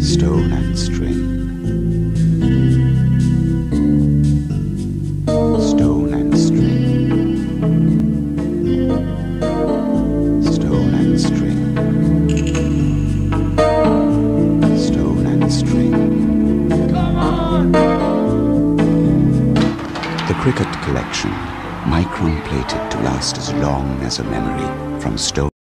stone and string, stone and string, stone and string, stone and string. Come on! The cricket collection, micron plated to last as long as a memory, from stone